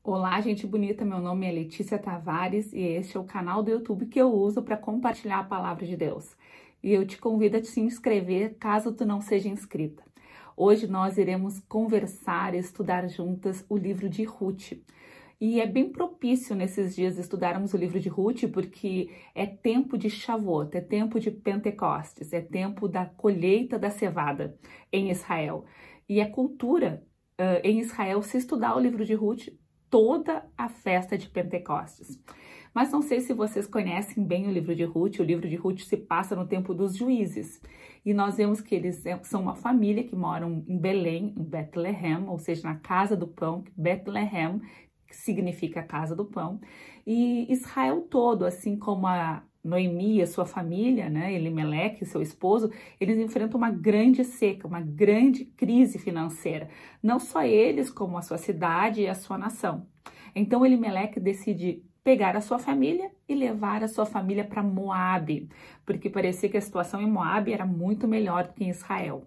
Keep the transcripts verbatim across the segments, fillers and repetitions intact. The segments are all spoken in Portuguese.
Olá, gente bonita, meu nome é Letícia Tavares e este é o canal do YouTube que eu uso para compartilhar a palavra de Deus. E eu te convido a te inscrever caso tu não seja inscrita. Hoje nós iremos conversar e estudar juntas o livro de Ruth. E é bem propício nesses dias estudarmos o livro de Ruth porque é tempo de Shavuot, é tempo de Pentecostes, é tempo da colheita da cevada em Israel. E é cultura uh, em Israel se estudar o livro de Ruth toda a festa de Pentecostes. Mas não sei se vocês conhecem bem o livro de Ruth. O livro de Ruth se passa no tempo dos juízes. E nós vemos que eles são uma família que moram em Belém, em Bethlehem, ou seja, na casa do pão, Bethlehem, que significa casa do pão. E Israel todo, assim como a Noemi e a sua família, né, Elimeleque, seu esposo, eles enfrentam uma grande seca, uma grande crise financeira. Não só eles, como a sua cidade e a sua nação. Então Elimeleque decide pegar a sua família e levar a sua família para Moabe, porque parecia que a situação em Moabe era muito melhor do que em Israel.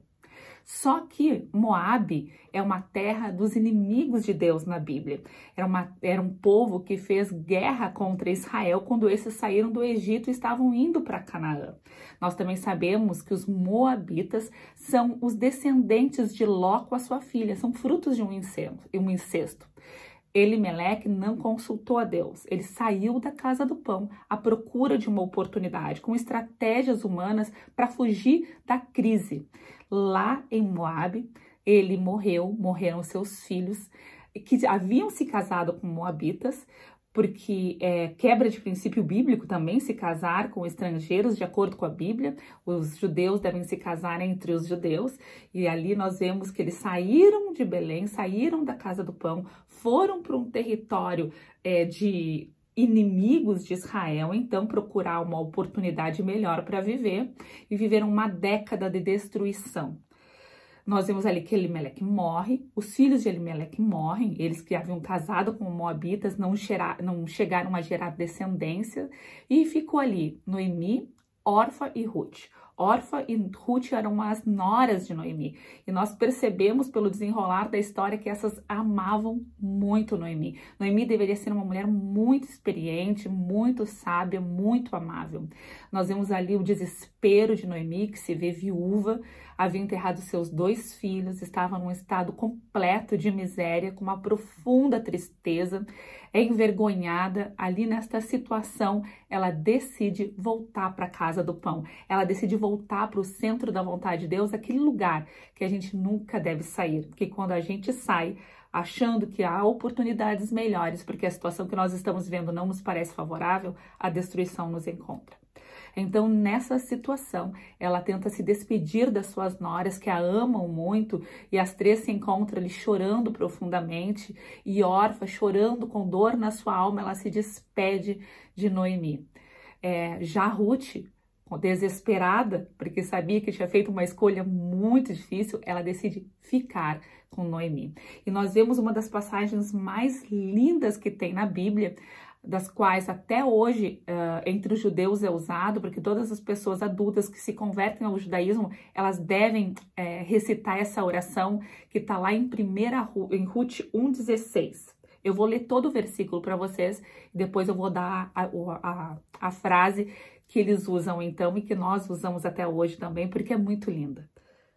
Só que Moabe é uma terra dos inimigos de Deus na Bíblia. Era, uma, era um povo que fez guerra contra Israel quando esses saíram do Egito e estavam indo para Canaã. Nós também sabemos que os moabitas são os descendentes de Ló com a sua filha, são frutos de um incesto. Elimeleque não consultou a Deus, ele saiu da casa do pão à procura de uma oportunidade, com estratégias humanas para fugir da crise. Lá em Moabe, ele morreu, morreram seus filhos, que haviam se casado com moabitas, porque é quebra de princípio bíblico também se casar com estrangeiros, de acordo com a Bíblia. Os judeus devem se casar entre os judeus, e ali nós vemos que eles saíram de Belém, saíram da casa do pão, foram para um território é, de inimigos de Israel, então procurar uma oportunidade melhor para viver, e viveram uma década de destruição. Nós vemos ali que Elimeleque morre, os filhos de Elimeleque morrem, eles que haviam casado com moabitas não, gerar, não chegaram a gerar descendência, e ficou ali Noemi, Orfa e Ruth. Orfa e Ruth eram as noras de Noemi, e nós percebemos pelo desenrolar da história que essas amavam muito Noemi. Noemi deveria ser uma mulher muito experiente, muito sábia, muito amável. Nós vemos ali o desespero de Noemi, que se vê viúva, havia enterrado seus dois filhos, estava num estado completo de miséria, com uma profunda tristeza, é envergonhada. Ali nesta situação, ela decide voltar para a casa do pão, ela decide voltar para o centro da vontade de Deus, aquele lugar que a gente nunca deve sair, porque quando a gente sai achando que há oportunidades melhores, porque a situação que nós estamos vendo não nos parece favorável, a destruição nos encontra. Então, nessa situação, ela tenta se despedir das suas noras, que a amam muito, e as três se encontram ali chorando profundamente, e Orfa, chorando com dor na sua alma, ela se despede de Noemi. É, já Ruth, desesperada, porque sabia que tinha feito uma escolha muito difícil, ela decide ficar com Noemi. E nós vemos uma das passagens mais lindas que tem na Bíblia, das quais até hoje uh, entre os judeus é usado, porque todas as pessoas adultas que se convertem ao judaísmo, elas devem é, recitar essa oração que está lá em, primeira, em Ruth um, dezesseis. Eu vou ler todo o versículo para vocês, e depois eu vou dar a, a, a frase que eles usam então e que nós usamos até hoje também, porque é muito linda.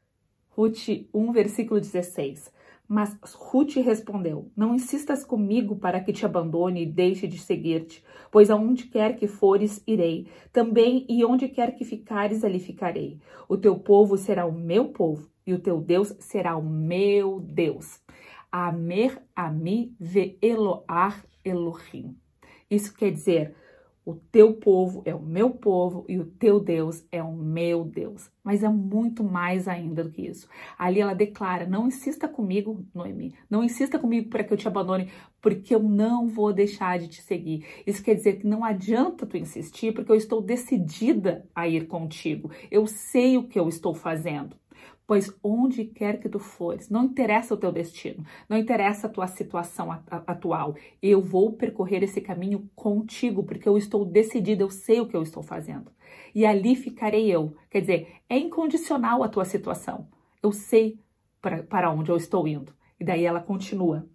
Ruth um, versículo dezesseis. Mas Ruth respondeu: não insistas comigo para que te abandone e deixe de seguir-te, pois aonde quer que fores, irei. Também e onde quer que ficares, ali ficarei. O teu povo será o meu povo, e o teu Deus será o meu Deus. Amer ami ve Eloar Elohim. Isso quer dizer, o teu povo é o meu povo e o teu Deus é o meu Deus. Mas é muito mais ainda do que isso. Ali ela declara: não insista comigo, Noemi. Não insista comigo para que eu te abandone, porque eu não vou deixar de te seguir. Isso quer dizer que não adianta tu insistir, porque eu estou decidida a ir contigo. Eu sei o que eu estou fazendo. Pois onde quer que tu fores, não interessa o teu destino, não interessa a tua situação atual, eu vou percorrer esse caminho contigo, porque eu estou decidida, eu sei o que eu estou fazendo. E ali ficarei eu, quer dizer, é incondicional a tua situação, eu sei para, para onde eu estou indo. E daí ela continua: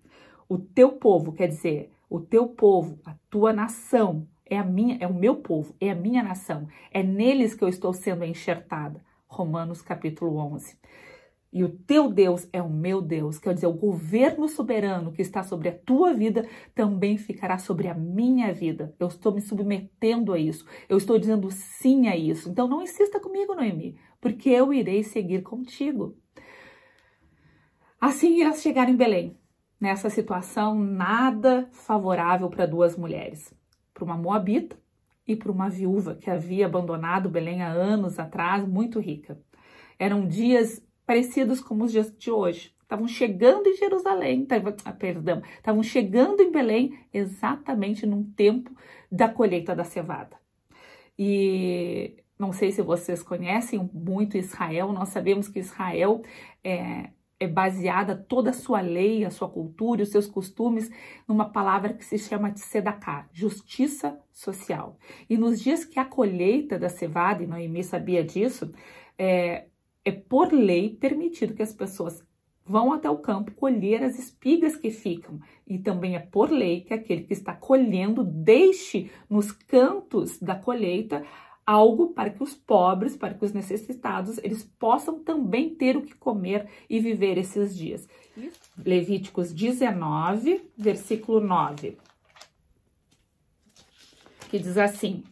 O teu povo, quer dizer, o teu povo, a tua nação, é a minha, é o meu povo, é a minha nação. É neles que eu estou sendo enxertada. Romanos capítulo onze. E o teu Deus é o meu Deus, quer dizer, o governo soberano que está sobre a tua vida também ficará sobre a minha vida. Eu estou me submetendo a isso, eu estou dizendo sim a isso. Então não insista comigo, Noemi, porque eu irei seguir contigo. Assim elas chegaram em Belém, nessa situação nada favorável para duas mulheres, para uma moabita e para uma viúva que havia abandonado Belém há anos atrás, muito rica. Eram dias parecidos como os dias de hoje. Estavam chegando em Jerusalém, ah, perdão, estavam chegando em Belém exatamente num tempo da colheita da cevada. E não sei se vocês conhecem muito Israel, nós sabemos que Israel é, é baseada toda a sua lei, a sua cultura, os seus costumes, numa palavra que se chama de Tzedaká, justiça social. E nos dias que a colheita da cevada, e Noemi sabia disso, é, É por lei permitido que as pessoas vão até o campo colher as espigas que ficam. E também é por lei que aquele que está colhendo deixe nos cantos da colheita algo para que os pobres, para que os necessitados, eles possam também ter o que comer e viver esses dias. Levíticos dezenove, versículo nove, que diz assim: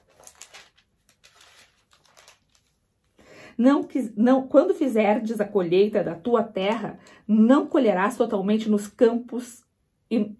Não, não, quando fizerdes a colheita da tua terra, não colherás totalmente nos campos, e...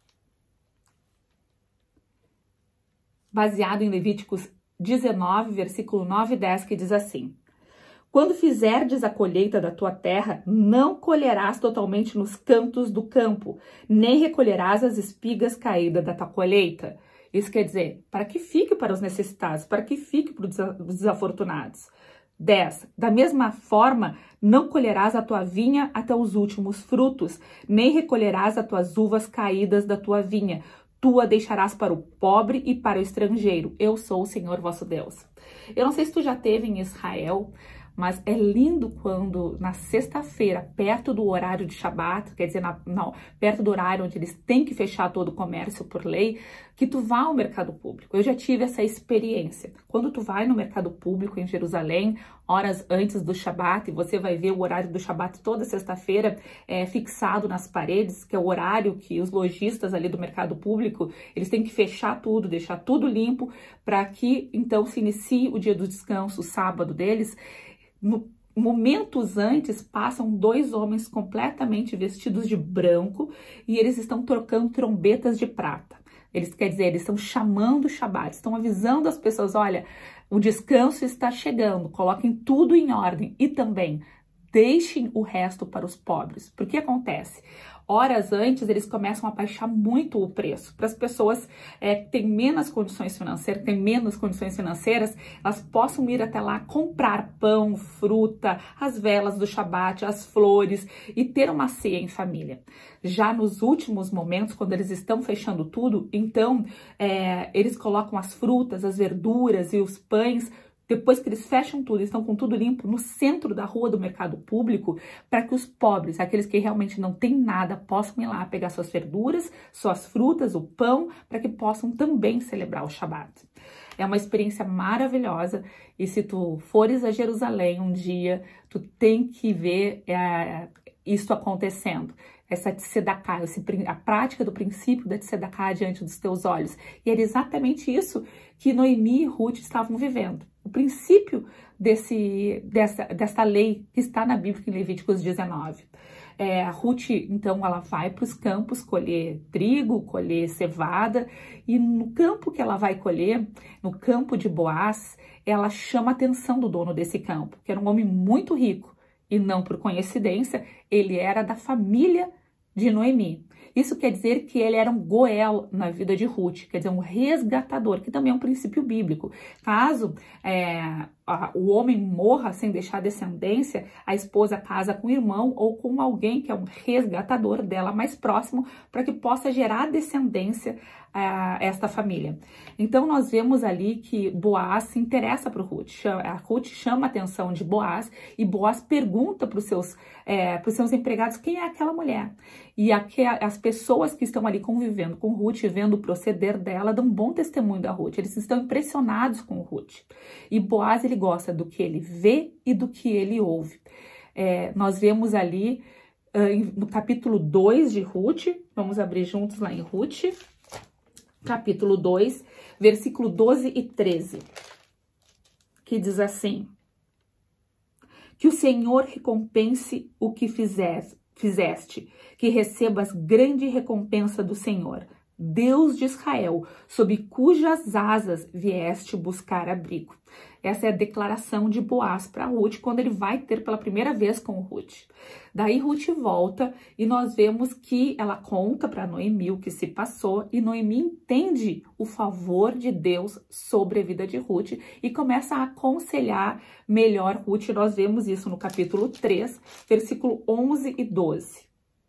baseado em Levíticos dezenove, versículo nove e dez, que diz assim: Quando fizerdes a colheita da tua terra, não colherás totalmente nos cantos do campo, nem recolherás as espigas caídas da tua colheita. Isso quer dizer, para que fique para os necessitados, para que fique para os desafortunados. dez. Da mesma forma, não colherás a tua vinha até os últimos frutos, nem recolherás as tuas uvas caídas da tua vinha. Tu a deixarás para o pobre e para o estrangeiro. Eu sou o Senhor vosso Deus. Eu não sei se tu já esteve em Israel, mas é lindo quando na sexta-feira, perto do horário de Shabat, quer dizer, na, não, perto do horário onde eles têm que fechar todo o comércio por lei, que tu vá ao mercado público. Eu já tive essa experiência. Quando tu vai no mercado público em Jerusalém, horas antes do Shabat, e você vai ver o horário do Shabat toda sexta-feira é, fixado nas paredes, que é o horário que os lojistas ali do mercado público, eles têm que fechar tudo, deixar tudo limpo, para que então se inicie o dia do descanso, o sábado deles. No, momentos antes, passam dois homens completamente vestidos de branco e eles estão tocando trombetas de prata. Eles, quer dizer, eles estão chamando o Shabat, estão avisando as pessoas, olha, o descanso está chegando, coloquem tudo em ordem e também deixem o resto para os pobres. Porque que acontece? Horas antes, eles começam a baixar muito o preço para as pessoas é, que têm menos condições financeiras, têm menos condições financeiras, elas possam ir até lá comprar pão, fruta, as velas do Shabat, as flores e ter uma ceia em família. Já nos últimos momentos, quando eles estão fechando tudo, então é, eles colocam as frutas, as verduras e os pães. Depois que eles fecham tudo, estão com tudo limpo no centro da rua do mercado público, para que os pobres, aqueles que realmente não têm nada, possam ir lá pegar suas verduras, suas frutas, o pão, para que possam também celebrar o Shabat. É uma experiência maravilhosa e se tu fores a Jerusalém um dia, tu tem que ver é, isso acontecendo. Essa tzedaká, a prática do princípio da tzedaká diante dos teus olhos. E era exatamente isso que Noemi e Ruth estavam vivendo. O princípio desse, dessa, dessa lei que está na Bíblia em Levíticos dezenove. É, a Ruth, então, ela vai para os campos colher trigo, colher cevada, e no campo que ela vai colher, no campo de Boaz, ela chama a atenção do dono desse campo, que era um homem muito rico. E não por coincidência, ele era da família de Noemi. Isso quer dizer que ele era um goel na vida de Ruth, quer dizer, um resgatador, que também é um princípio bíblico. Caso é, a, o homem morra sem deixar descendência, a esposa casa com o irmão ou com alguém que é um resgatador dela mais próximo, para que possa gerar descendência a esta família. Então, nós vemos ali que Boaz se interessa por Ruth. A Ruth chama a atenção de Boaz e Boaz pergunta para os seus, é, para os seus empregados quem é aquela mulher. E aqui, as, pessoas que estão ali convivendo com Ruth, vendo o proceder dela, dão um bom testemunho da Ruth. Eles estão impressionados com Ruth. E Boaz, ele gosta do que ele vê e do que ele ouve. É, nós vemos ali uh, no capítulo dois de Ruth, vamos abrir juntos lá em Ruth, capítulo dois, versículo doze e treze, que diz assim: que o Senhor recompense o que fizeste, fizeste, que recebas grande recompensa do Senhor, Deus de Israel, sob cujas asas vieste buscar abrigo. Essa é a declaração de Boaz para Ruth quando ele vai ter pela primeira vez com Ruth. Daí Ruth volta e nós vemos que ela conta para Noemi o que se passou e Noemi entende o favor de Deus sobre a vida de Ruth e começa a aconselhar melhor Ruth. Nós vemos isso no capítulo três, versículo onze e doze.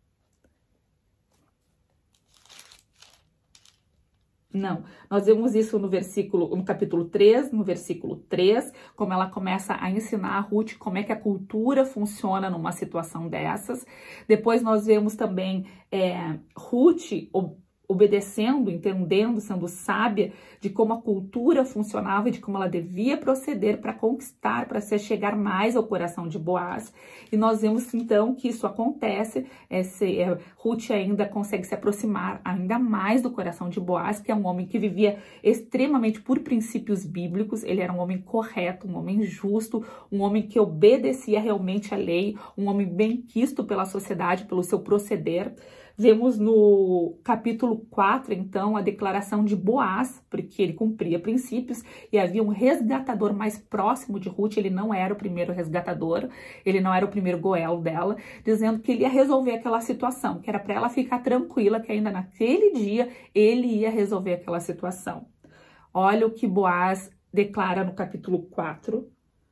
Não, nós vemos isso no versículo, no capítulo três, no versículo três, como ela começa a ensinar a Ruth como é que a cultura funciona numa situação dessas. Depois nós vemos também é, Ruth obedecendo, entendendo, sendo sábia de como a cultura funcionava e de como ela devia proceder para conquistar, para se chegar mais ao coração de Boaz. E nós vemos então que isso acontece, esse, é, Ruth ainda consegue se aproximar ainda mais do coração de Boaz, que é um homem que vivia extremamente por princípios bíblicos, ele era um homem correto, um homem justo, um homem que obedecia realmente à lei, um homem bem quisto pela sociedade, pelo seu proceder. Vemos no capítulo quatro, então, a declaração de Boaz, porque ele cumpria princípios e havia um resgatador mais próximo de Ruth, ele não era o primeiro resgatador, ele não era o primeiro goel dela, dizendo que ele ia resolver aquela situação, que era para ela ficar tranquila, que ainda naquele dia ele ia resolver aquela situação. Olha o que Boaz declara no capítulo quatro,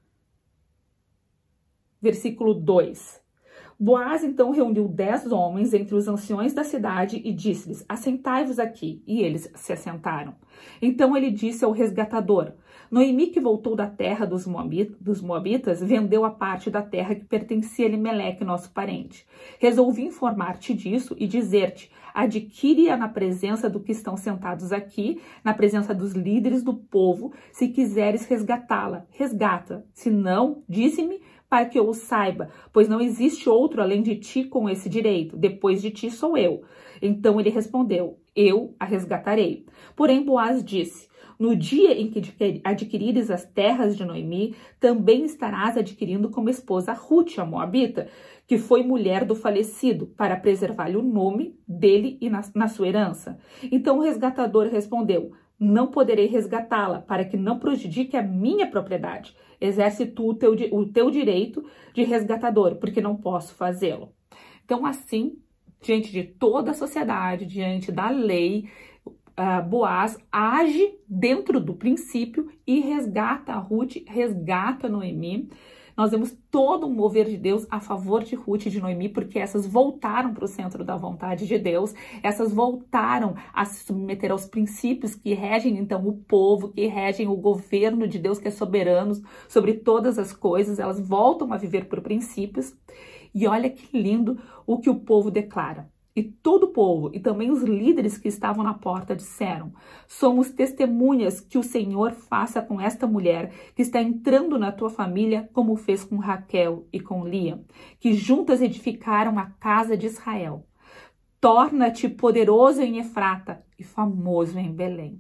versículo dois. Boaz então reuniu dez homens entre os anciões da cidade e disse-lhes: assentai-vos aqui. E eles se assentaram. Então ele disse ao resgatador: Noemi, que voltou da terra dos Moabitas, dos Moabitas, vendeu a parte da terra que pertencia a Elimeleque, nosso parente. Resolvi informar-te disso e dizer-te: adquire-a na presença do que estão sentados aqui, na presença dos líderes do povo, se quiseres resgatá-la. Resgata. Se não, dize-me, para que eu o saiba, pois não existe outro além de ti com esse direito. Depois de ti sou eu. Então ele respondeu: eu a resgatarei. Porém Boaz disse: no dia em que adquirires as terras de Noemi, também estarás adquirindo como esposa Ruth, a Moabita, que foi mulher do falecido, para preservar-lhe o nome dele e na, na sua herança. Então o resgatador respondeu: não poderei resgatá-la, para que não prejudique a minha propriedade. Exerce tu o teu, o teu direito de resgatador, porque não posso fazê-lo. Então, assim, diante de toda a sociedade, diante da lei, uh, Boaz age dentro do princípio e resgata a Ruth, resgata a Noemi. Nós vemos todo um mover de Deus a favor de Ruth e de Noemi, porque essas voltaram para o centro da vontade de Deus, essas voltaram a se submeter aos princípios que regem, então, o povo, que regem o governo de Deus, que é soberano sobre todas as coisas, elas voltam a viver por princípios. E olha que lindo o que o povo declara. E todo o povo, e também os líderes que estavam na porta, disseram: somos testemunhas que o Senhor faça com esta mulher que está entrando na tua família, como fez com Raquel e com Lia, que juntas edificaram a casa de Israel. Torna-te poderoso em Efrata e famoso em Belém.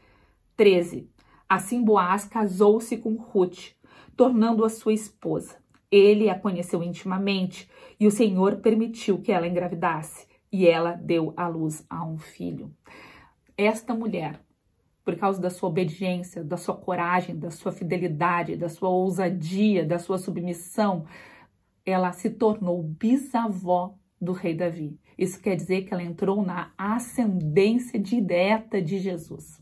treze. Assim Boaz casou-se com Ruth, tornando-a sua esposa. Ele a conheceu intimamente e o Senhor permitiu que ela engravidasse. E ela deu à luz a um filho. Esta mulher, por causa da sua obediência, da sua coragem, da sua fidelidade, da sua ousadia, da sua submissão, ela se tornou bisavó do rei Davi. Isso quer dizer que ela entrou na ascendência direta de Jesus.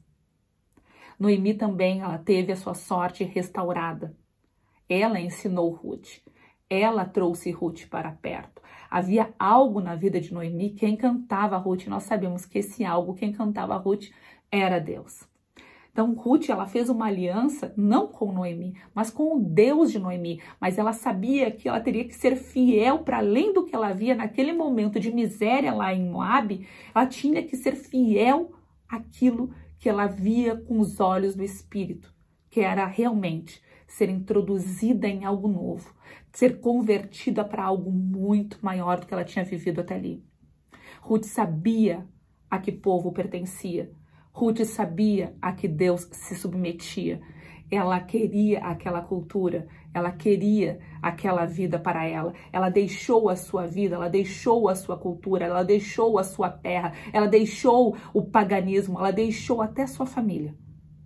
Noemi também, ela teve a sua sorte restaurada. Ela ensinou Ruth. Ela trouxe Ruth para perto. Havia algo na vida de Noemi que encantava Ruth. Nós sabemos que esse algo que encantava Ruth era Deus. Então, Ruth, ela fez uma aliança não com Noemi, mas com o Deus de Noemi. Mas ela sabia que ela teria que ser fiel para além do que ela via naquele momento de miséria lá em Moabe. Ela tinha que ser fiel àquilo que ela via com os olhos do Espírito, que era realmente ser introduzida em algo novo, ser convertida para algo muito maior do que ela tinha vivido até ali. Ruth sabia a que povo pertencia. Ruth sabia a que Deus se submetia. Ela queria aquela cultura, ela queria aquela vida para ela. Ela deixou a sua vida, ela deixou a sua cultura, ela deixou a sua terra, ela deixou o paganismo, ela deixou até a sua família.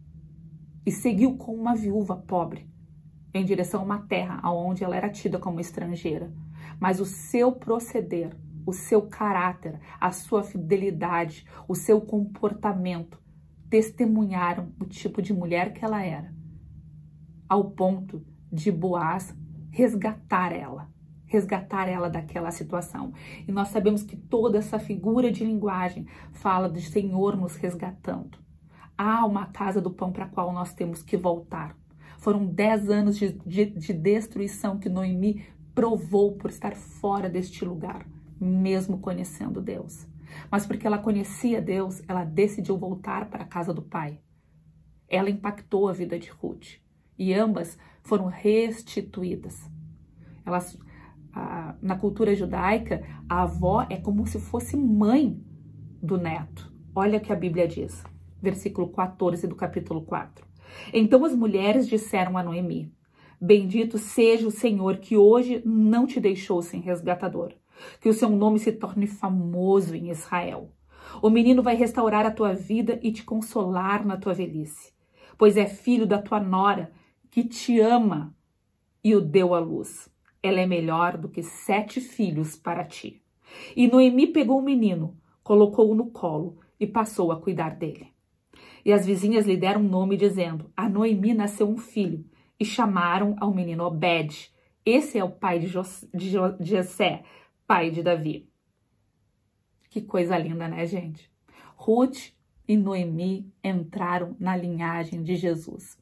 E seguiu com uma viúva pobre em direção a uma terra onde ela era tida como estrangeira. Mas o seu proceder, o seu caráter, a sua fidelidade, o seu comportamento testemunharam o tipo de mulher que ela era, ao ponto de Boaz resgatar ela, resgatar ela daquela situação. E nós sabemos que toda essa figura de linguagem fala do Senhor nos resgatando. Há uma casa do pão para a qual nós temos que voltar. Foram dez anos de, de, de destruição que Noemi provou por estar fora deste lugar, mesmo conhecendo Deus. Mas porque ela conhecia Deus, ela decidiu voltar para a casa do pai. Ela impactou a vida de Ruth e ambas foram restituídas. Elas, a, na cultura judaica, a avó é como se fosse mãe do neto. Olha o que a Bíblia diz, versículo quatorze do capítulo quatro. Então as mulheres disseram a Noemi: bendito seja o Senhor que hoje não te deixou sem resgatador, que o seu nome se torne famoso em Israel. O menino vai restaurar a tua vida e te consolar na tua velhice, pois é filho da tua nora que te ama e o deu à luz. Ela é melhor do que sete filhos para ti. E Noemi pegou o menino, colocou-o no colo e passou a cuidar dele. E as vizinhas lhe deram um nome dizendo: a Noemi nasceu um filho, e chamaram ao menino Obed. Esse é o pai de, Jos, de, jo, de Jessé, pai de Davi. Que coisa linda, né, gente? Ruth e Noemi entraram na linhagem de Jesus.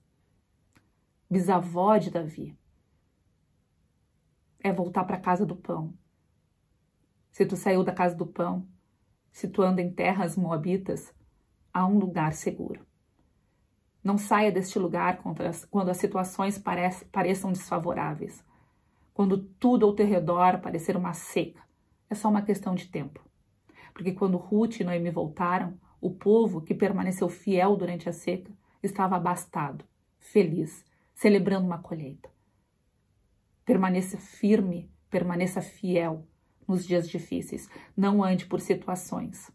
Bisavó de Davi. É voltar para a casa do pão. Se tu saiu da casa do pão, se tu anda em terras moabitas, há um lugar seguro. Não saia deste lugar quando as situações pareçam desfavoráveis. Quando tudo ao teu redor parecer uma seca. É só uma questão de tempo. Porque quando Ruth e Noemi voltaram, o povo que permaneceu fiel durante a seca estava abastado, feliz, celebrando uma colheita. Permaneça firme, permaneça fiel nos dias difíceis. Não ande por situações.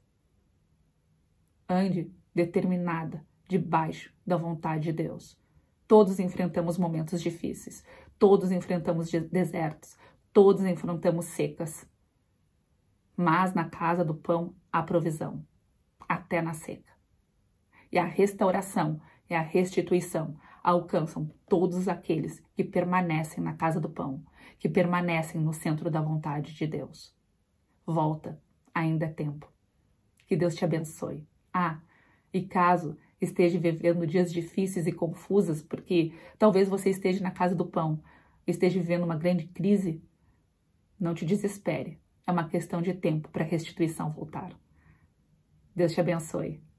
Ande determinada, debaixo da vontade de Deus. Todos enfrentamos momentos difíceis. Todos enfrentamos desertos. Todos enfrentamos secas. Mas na casa do pão há provisão, até na seca. E a restauração e a restituição alcançam todos aqueles que permanecem na casa do pão, que permanecem no centro da vontade de Deus. Volta, ainda é tempo. Que Deus te abençoe. Ah, e caso esteja vivendo dias difíceis e confusos, porque talvez você esteja na casa do pão, esteja vivendo uma grande crise, não te desespere. É uma questão de tempo para a restituição voltar. Deus te abençoe.